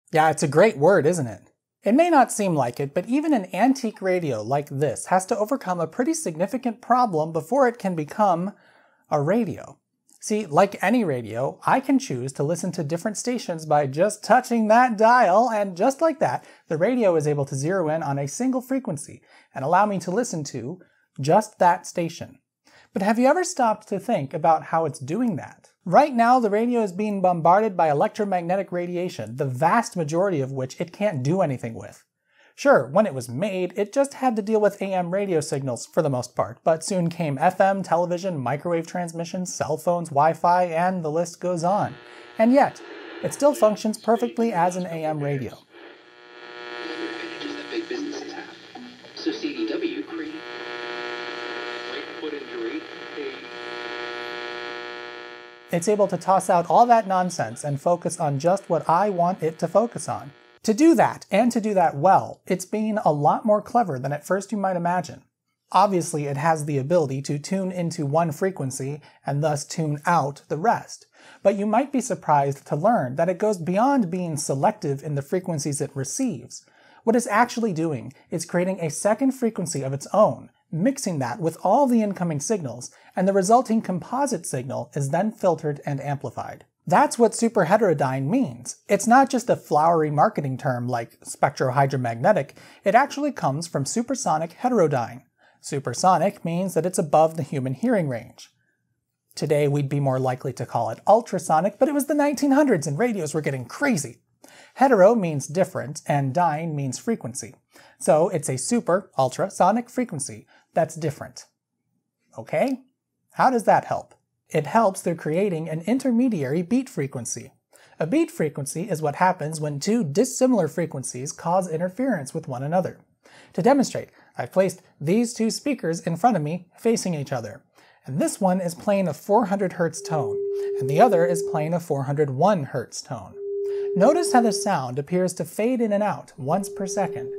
Yeah, it's a great word, isn't it? It may not seem like it, but even an antique radio like this has to overcome a pretty significant problem before it can become a radio. See, like any radio, I can choose to listen to different stations by just touching that dial, and just like that, the radio is able to zero in on a single frequency and allow me to listen to just that station. But have you ever stopped to think about how it's doing that? Right now, the radio is being bombarded by electromagnetic radiation, the vast majority of which it can't do anything with. Sure, when it was made, it just had to deal with AM radio signals for the most part, but soon came FM, television, microwave transmissions, cell phones, Wi-Fi, and the list goes on. And yet, it still functions perfectly as an AM radio. Advantages that big businesses have. So CDW created right foot injury. It's able to toss out all that nonsense and focus on just what I want it to focus on. To do that, and to do that well, it's being a lot more clever than at first you might imagine. Obviously, it has the ability to tune into one frequency and thus tune out the rest. But you might be surprised to learn that it goes beyond being selective in the frequencies it receives. What it's actually doing is creating a second frequency of its own, mixing that with all the incoming signals, and the resulting composite signal is then filtered and amplified. That's what superheterodyne means. It's not just a flowery marketing term like spectrohydramagnetic, it actually comes from supersonic heterodyne. Supersonic means that it's above the human hearing range. Today we'd be more likely to call it ultrasonic, but it was the 1900s and radios were getting crazy. Hetero means different, and dyne means frequency. So it's a super, ultrasonic frequency that's different. Okay? How does that help? It helps through creating an intermediary beat frequency. A beat frequency is what happens when two dissimilar frequencies cause interference with one another. To demonstrate, I've placed these two speakers in front of me facing each other. And this one is playing a 400 Hz tone, and the other is playing a 401 Hz tone. Notice how the sound appears to fade in and out once per second.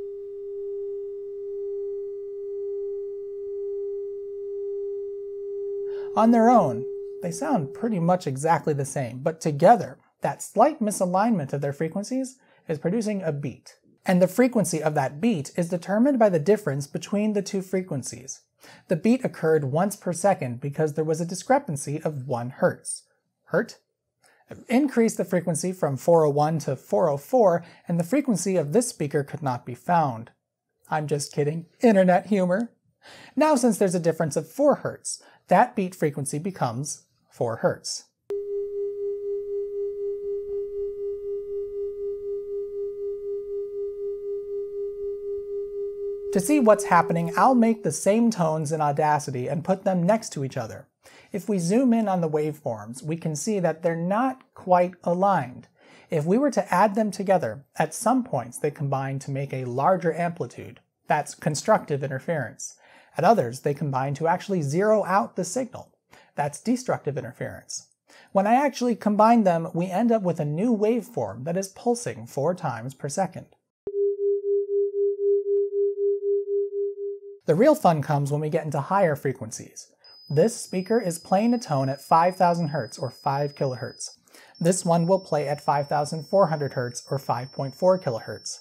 On their own, they sound pretty much exactly the same, but together, that slight misalignment of their frequencies is producing a beat. And the frequency of that beat is determined by the difference between the two frequencies. The beat occurred once per second because there was a discrepancy of 1 Hz. Hert? Increase the frequency from 401 to 404, and the frequency of this speaker could not be found. I'm just kidding. Internet humor. Now, since there's a difference of 4 Hz, that beat frequency becomes 4 Hz. To see what's happening, I'll make the same tones in Audacity and put them next to each other. If we zoom in on the waveforms, we can see that they're not quite aligned. If we were to add them together, at some points they combine to make a larger amplitude. That's constructive interference. At others, they combine to actually zero out the signal. That's destructive interference. When I actually combine them, we end up with a new waveform that is pulsing 4 times per second. The real fun comes when we get into higher frequencies. This speaker is playing a tone at 5,000 Hz or 5 kHz. This one will play at 5,400 Hz or 5.4 kHz.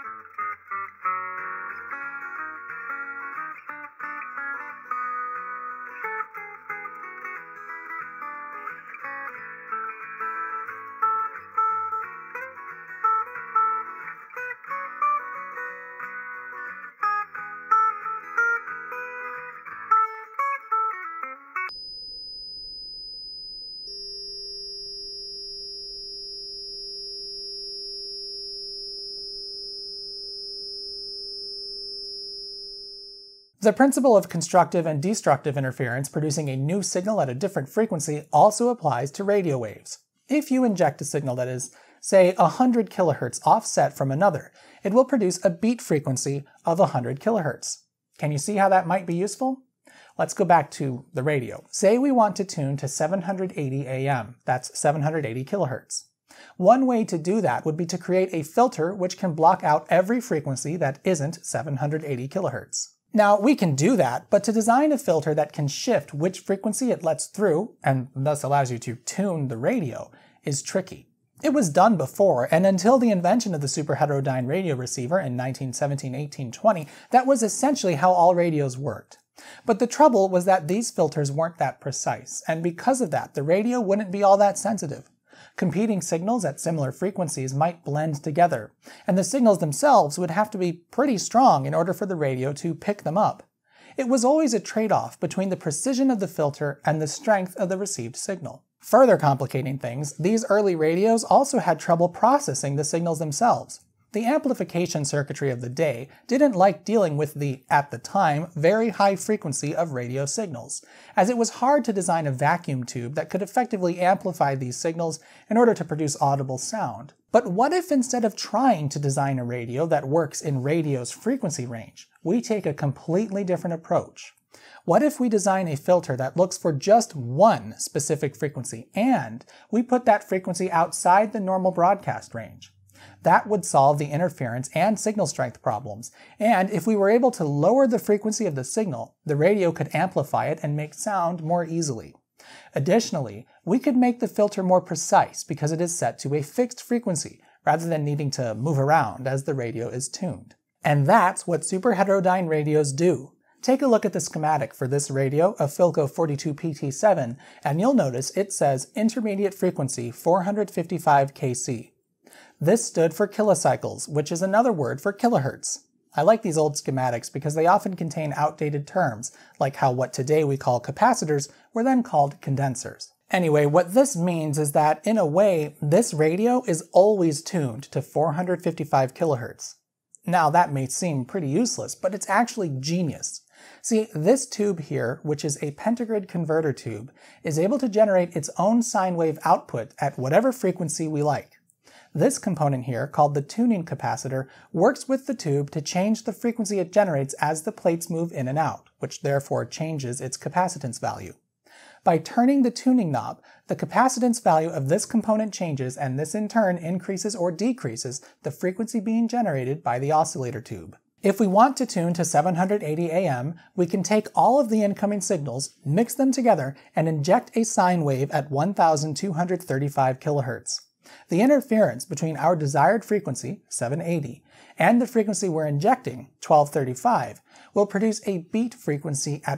The principle of constructive and destructive interference producing a new signal at a different frequency also applies to radio waves. If you inject a signal that is, say, 100 kHz offset from another, it will produce a beat frequency of 100 kHz. Can you see how that might be useful? Let's go back to the radio. Say we want to tune to 780 AM, that's 780 kHz. One way to do that would be to create a filter which can block out every frequency that isn't 780 kHz. Now, we can do that, but to design a filter that can shift which frequency it lets through, and thus allows you to tune the radio, is tricky. It was done before, and until the invention of the superheterodyne radio receiver in 1917-1820, that was essentially how all radios worked. But the trouble was that these filters weren't that precise, and because of that, the radio wouldn't be all that sensitive. Competing signals at similar frequencies might blend together, and the signals themselves would have to be pretty strong in order for the radio to pick them up. It was always a trade-off between the precision of the filter and the strength of the received signal. Further complicating things, these early radios also had trouble processing the signals themselves. The amplification circuitry of the day didn't like dealing with the, at the time, very high frequency of radio signals, as it was hard to design a vacuum tube that could effectively amplify these signals in order to produce audible sound. But what if instead of trying to design a radio that works in radio's frequency range, we take a completely different approach? What if we design a filter that looks for just one specific frequency, and we put that frequency outside the normal broadcast range? That would solve the interference and signal strength problems, and if we were able to lower the frequency of the signal, the radio could amplify it and make sound more easily. Additionally, we could make the filter more precise because it is set to a fixed frequency, rather than needing to move around as the radio is tuned. And that's what superheterodyne radios do. Take a look at the schematic for this radio, a Philco 42PT7, and you'll notice it says intermediate frequency 455 kc. This stood for kilocycles, which is another word for kilohertz. I like these old schematics because they often contain outdated terms, like how what today we call capacitors were then called condensers. Anyway, what this means is that, in a way, this radio is always tuned to 455 kilohertz. Now that may seem pretty useless, but it's actually genius. See, this tube here, which is a pentagrid converter tube, is able to generate its own sine wave output at whatever frequency we like. This component here, called the tuning capacitor, works with the tube to change the frequency it generates as the plates move in and out, which therefore changes its capacitance value. By turning the tuning knob, the capacitance value of this component changes, and this in turn increases or decreases the frequency being generated by the oscillator tube. If we want to tune to 780 AM, we can take all of the incoming signals, mix them together, and inject a sine wave at 1235 kHz. The interference between our desired frequency, 780, and the frequency we're injecting, 1235, will produce a beat frequency at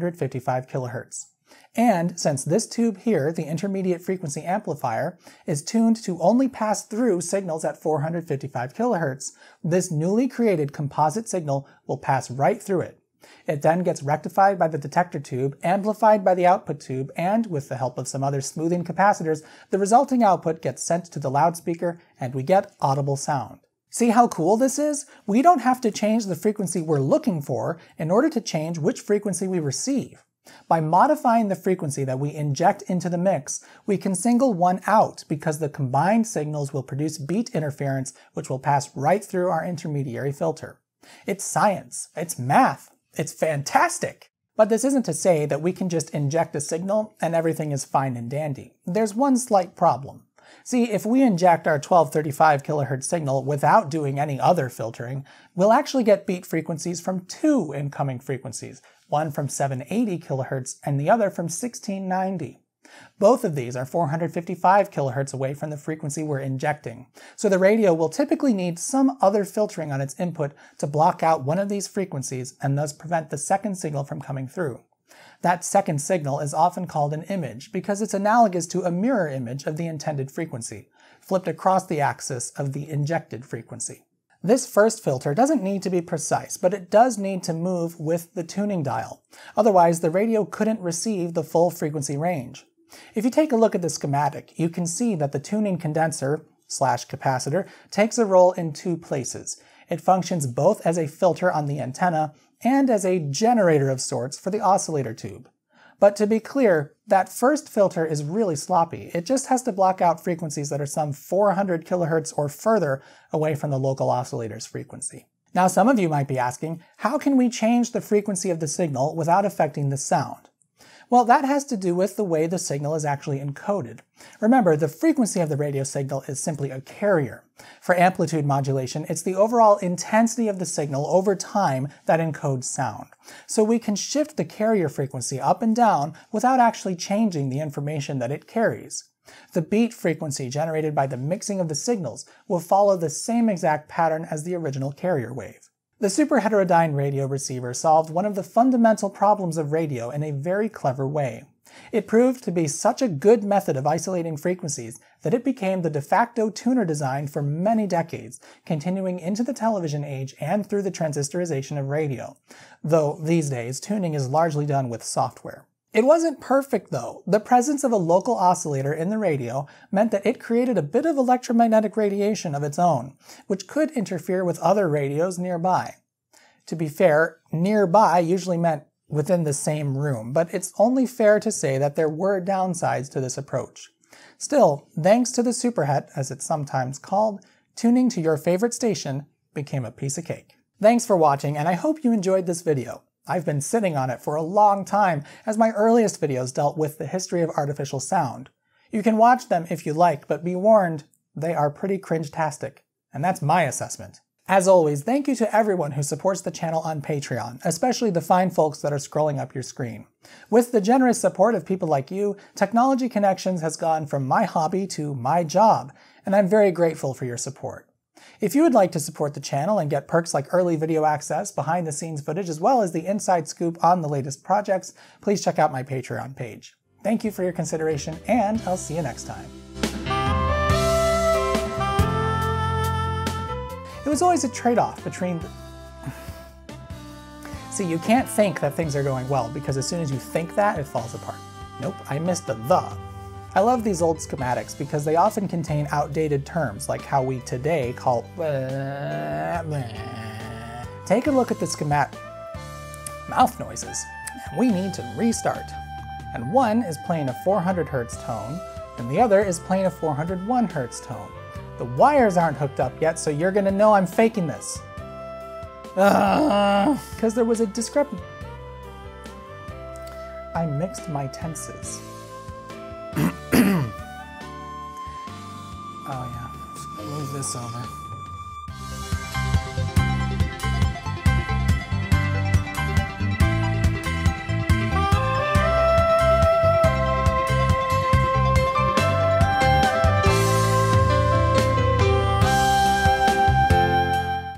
455 kHz. And since this tube here, the intermediate frequency amplifier, is tuned to only pass through signals at 455 kHz, this newly created composite signal will pass right through it. It then gets rectified by the detector tube, amplified by the output tube, and, with the help of some other smoothing capacitors, the resulting output gets sent to the loudspeaker, and we get audible sound. See how cool this is? We don't have to change the frequency we're looking for in order to change which frequency we receive. By modifying the frequency that we inject into the mix, we can single one out because the combined signals will produce beat interference, which will pass right through our intermediary filter. It's science. It's math. It's fantastic! But this isn't to say that we can just inject a signal and everything is fine and dandy. There's one slight problem. See, if we inject our 1235 kHz signal without doing any other filtering, we'll actually get beat frequencies from two incoming frequencies, one from 780 kHz and the other from 1690. Both of these are 455 kHz away from the frequency we're injecting, so the radio will typically need some other filtering on its input to block out one of these frequencies and thus prevent the second signal from coming through. That second signal is often called an image because it's analogous to a mirror image of the intended frequency, flipped across the axis of the injected frequency. This first filter doesn't need to be precise, but it does need to move with the tuning dial. Otherwise, the radio couldn't receive the full frequency range. If you take a look at the schematic, you can see that the tuning condenser / capacitor takes a role in two places. It functions both as a filter on the antenna and as a generator of sorts for the oscillator tube. But to be clear, that first filter is really sloppy. It just has to block out frequencies that are some 400 kHz or further away from the local oscillator's frequency. Now some of you might be asking, how can we change the frequency of the signal without affecting the sound? Well, that has to do with the way the signal is actually encoded. Remember, the frequency of the radio signal is simply a carrier. For amplitude modulation, it's the overall intensity of the signal over time that encodes sound. So we can shift the carrier frequency up and down without actually changing the information that it carries. The beat frequency generated by the mixing of the signals will follow the same exact pattern as the original carrier wave. The Superheterodyne radio receiver solved one of the fundamental problems of radio in a very clever way. It proved to be such a good method of isolating frequencies that it became the de facto tuner design for many decades, continuing into the television age and through the transistorization of radio, though these days tuning is largely done with software. It wasn't perfect though. The presence of a local oscillator in the radio meant that it created a bit of electromagnetic radiation of its own, which could interfere with other radios nearby. To be fair, nearby usually meant within the same room, but it's only fair to say that there were downsides to this approach. Still, thanks to the superhet, as it's sometimes called, tuning to your favorite station became a piece of cake. Thanks for watching, and I hope you enjoyed this video. I've been sitting on it for a long time, as my earliest videos dealt with the history of artificial sound. You can watch them if you like, but be warned, they are pretty cringe-tastic. And that's my assessment. As always, thank you to everyone who supports the channel on Patreon, especially the fine folks that are scrolling up your screen. With the generous support of people like you, Technology Connections has gone from my hobby to my job, and I'm very grateful for your support. If you would like to support the channel and get perks like early video access, behind-the-scenes footage, as well as the inside scoop on the latest projects, please check out my Patreon page. Thank you for your consideration, and I'll see you next time. It was always a trade-off between See, you can't think that things are going well, because as soon as you think that, it falls apart. Nope, I missed the "the." I love these old schematics because they often contain outdated terms, like how we today call Take a look at the schematic mouth noises, and we need to restart. And one is playing a 400 Hz tone, and the other is playing a 401 Hz tone. The wires aren't hooked up yet, so you're gonna know I'm faking this. Because there was a discrepancy. I mixed my tenses. Oh yeah, let's move this over.